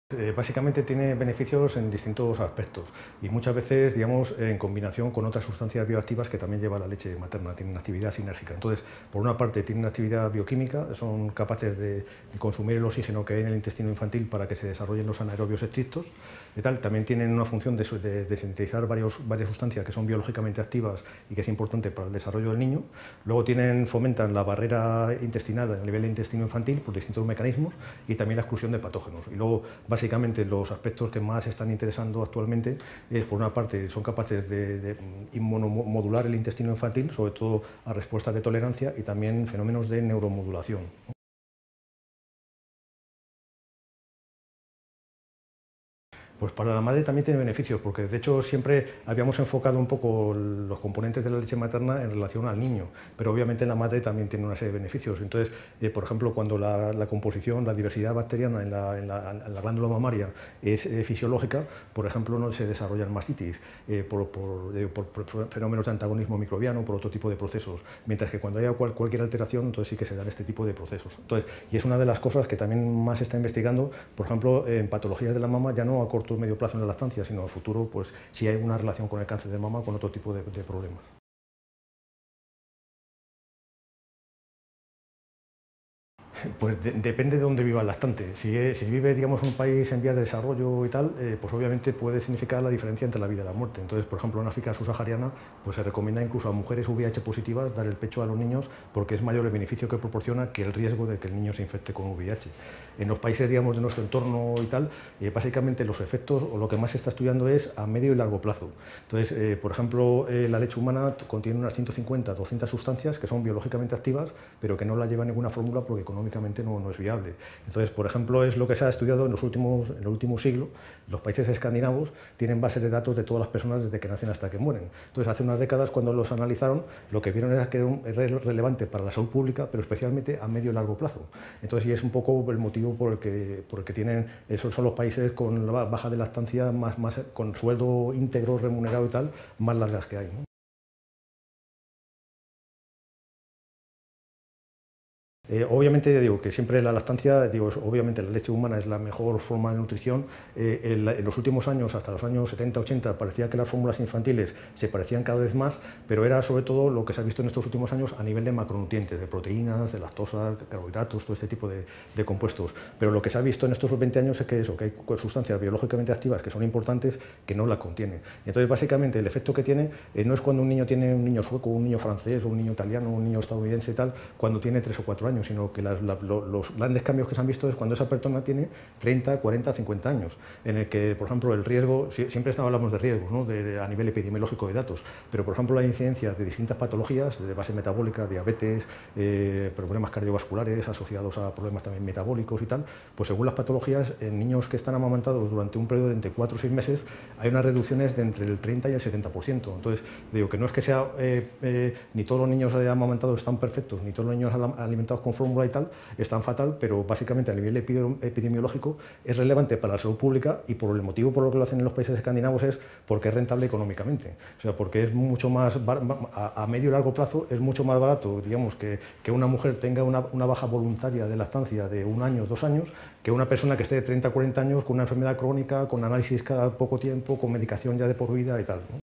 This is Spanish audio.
Básicamente tiene beneficios en distintos aspectos y muchas veces, digamos, en combinación con otras sustancias bioactivas que también lleva la leche materna, tienen actividad sinérgica. Entonces, por una parte tienen actividad bioquímica, son capaces de consumir el oxígeno que hay en el intestino infantil para que se desarrollen los anaerobios estrictos y tal. También tienen una función de sintetizar varias sustancias que son biológicamente activas y que es importante para el desarrollo del niño. Luego fomentan la barrera intestinal a nivel de intestino infantil por distintos mecanismos y también la exclusión de patógenos. Y luego, básicamente, los aspectos que más están interesando actualmente es, por una parte, son capaces de inmunomodular el intestino infantil, sobre todo a respuestas de tolerancia y también fenómenos de neuromodulación. Pues para la madre también tiene beneficios, porque de hecho siempre habíamos enfocado un poco los componentes de la leche materna en relación al niño, pero obviamente la madre también tiene una serie de beneficios. Entonces, por ejemplo, cuando la composición, la diversidad bacteriana en la glándula mamaria es fisiológica, por ejemplo, no se desarrollan mastitis por fenómenos de antagonismo microbiano, por otro tipo de procesos, mientras que cuando haya cualquier alteración, entonces sí que se dan este tipo de procesos. Entonces, y es una de las cosas que también más se está investigando, por ejemplo, en patologías de la mama, ya no a corto o medio plazo en la lactancia, sino a futuro, pues si hay una relación con el cáncer de mama, con otro tipo de problemas. Pues depende de dónde viva el lactante. Si vive, digamos, en un país en vías de desarrollo y tal, pues obviamente puede significar la diferencia entre la vida y la muerte. Entonces, por ejemplo, en África subsahariana, pues se recomienda incluso a mujeres VIH positivas dar el pecho a los niños porque es mayor el beneficio que proporciona que el riesgo de que el niño se infecte con VIH. En los países, digamos, de nuestro entorno y tal, básicamente los efectos o lo que más se está estudiando es a medio y largo plazo. Entonces, por ejemplo, la leche humana contiene unas 150, 200 sustancias que son biológicamente activas, pero que no la lleva ninguna fórmula porque económicamente no es viable. Entonces, por ejemplo, es lo que se ha estudiado en el último siglo. Los países escandinavos tienen bases de datos de todas las personas desde que nacen hasta que mueren. Entonces, hace unas décadas, cuando los analizaron, lo que vieron era que era relevante para la salud pública, pero especialmente a medio y largo plazo. Entonces, y es un poco el motivo por el que tienen, esos son los países con la baja de lactancia, con sueldo íntegro, remunerado y tal, más largas que hay, ¿no? Obviamente, ya digo que siempre la lactancia, obviamente la leche humana es la mejor forma de nutrición. En los últimos años, hasta los años 70, 80, parecía que las fórmulas infantiles se parecían cada vez más, pero era sobre todo lo que se ha visto en estos últimos años a nivel de macronutrientes, de proteínas, de lactosa, de carbohidratos, todo este tipo de compuestos. Pero lo que se ha visto en estos 20 años es que hay sustancias biológicamente activas que son importantes que no las contienen. Entonces, básicamente, el efecto que tiene no es cuando un niño tiene un niño sueco, un niño francés, un niño italiano, un niño estadounidense y tal, cuando tiene 3 o 4 años, sino que los grandes cambios que se han visto es cuando esa persona tiene 30, 40, 50 años, en el que, por ejemplo, el riesgo, siempre hablamos de riesgos, ¿no? A nivel epidemiológico de datos, pero, por ejemplo, la incidencia de distintas patologías de base metabólica, diabetes, problemas cardiovasculares asociados a problemas también metabólicos y tal, pues según las patologías, en niños que están amamantados durante un periodo de entre 4 o 6 meses, hay unas reducciones de entre el 30 y el 70%. Entonces, digo que no es que sea ni todos los niños amamantados están perfectos, ni todos los niños alimentados con fórmula y tal están fatal, pero básicamente a nivel epidemiológico es relevante para la salud pública y por el motivo por lo que lo hacen en los países escandinavos es porque es rentable económicamente. O sea, porque es mucho más, a medio y largo plazo es mucho más barato, digamos, que una mujer tenga una baja voluntaria de lactancia de 1 año, 2 años, que una persona que esté de 30 40 años con una enfermedad crónica, con análisis cada poco tiempo, con medicación ya de por vida y tal, ¿no?